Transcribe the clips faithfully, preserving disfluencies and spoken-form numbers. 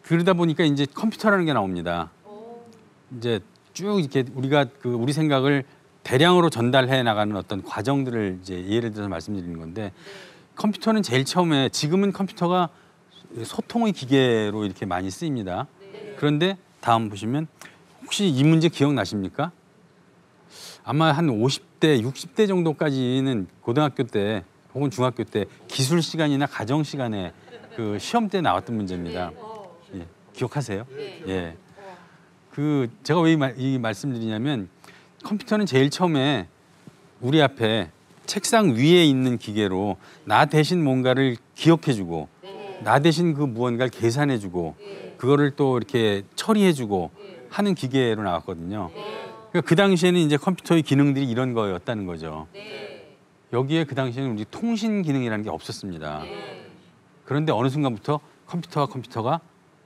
그러다 보니까 이제 컴퓨터라는 게 나옵니다. 이제 쭉 이렇게 우리가 그 우리 생각을 대량으로 전달해 나가는 어떤 과정들을 이제 예를 들어서 말씀드리는 건데 컴퓨터는 제일 처음에 지금은 컴퓨터가 소통의 기계로 이렇게 많이 쓰입니다. 그런데 다음 보시면 혹시 이 문제 기억나십니까? 아마 한 오십 대, 육십 대 정도까지는 고등학교 때 혹은 중학교 때 기술 시간이나 가정 시간에 그 시험 때 나왔던 문제입니다. 예, 기억하세요? 예. 그 제가 왜 이 말씀드리냐면 컴퓨터는 제일 처음에 우리 앞에 책상 위에 있는 기계로 나 대신 뭔가를 기억해주고 나 대신 그 무언가를 계산해주고 그거를 또 이렇게 처리해주고 하는 기계로 나왔거든요. 그러니까 그 당시에는 이제 컴퓨터의 기능들이 이런 거였다는 거죠. 여기에 그 당시에는 우리 통신 기능이라는 게 없었습니다. 그런데 어느 순간부터 컴퓨터와 컴퓨터가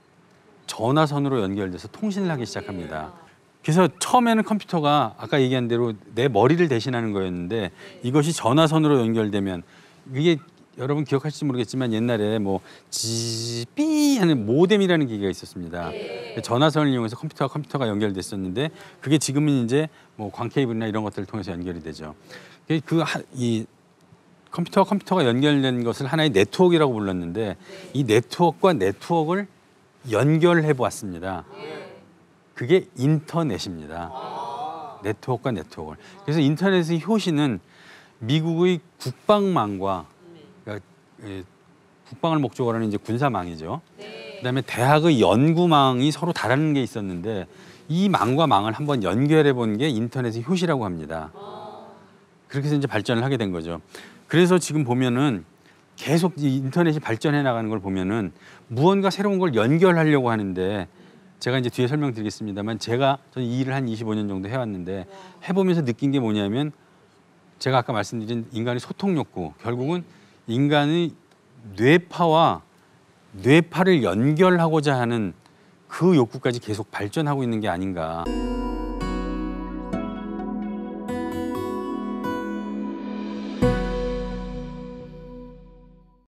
전화선으로 연결돼서 통신을 하기 시작합니다. 그래서 처음에는 컴퓨터가 아까 얘기한 대로 내 머리를 대신하는 거였는데 이것이 전화선으로 연결되면 이게 여러분 기억하실지 모르겠지만 옛날에 뭐 지삐 하는 모뎀이라는 기계가 있었습니다. 전화선을 이용해서 컴퓨터와 컴퓨터가 연결됐었는데 그게 지금은 이제 뭐 광 케이블이나 이런 것들을 통해서 연결이 되죠. 그 이 컴퓨터와 컴퓨터가 연결된 것을 하나의 네트워크라고 불렀는데 이 네트워크와 네트워크를 연결해 보았습니다. 그게 인터넷입니다. 네트워크와 네트워크를. 그래서 인터넷의 효시는 미국의 국방망과 그러니까 국방을 목적으로 하는 이제 군사망이죠. 그다음에 대학의 연구망이 서로 다른 게 있었는데 이 망과 망을 한번 연결해 본 게 인터넷의 효시라고 합니다. 그렇게 해서 이제 발전을 하게 된 거죠. 그래서 지금 보면은 계속 이 인터넷이 발전해 나가는 걸 보면은 무언가 새로운 걸 연결하려고 하는데 제가 이제 뒤에 설명드리겠습니다만 제가 저는 이 일을 한 이십오 년 정도 해왔는데 해보면서 느낀 게 뭐냐면 제가 아까 말씀드린 인간의 소통 욕구 결국은 인간의 뇌파와 뇌파를 연결하고자 하는 그 욕구까지 계속 발전하고 있는 게 아닌가.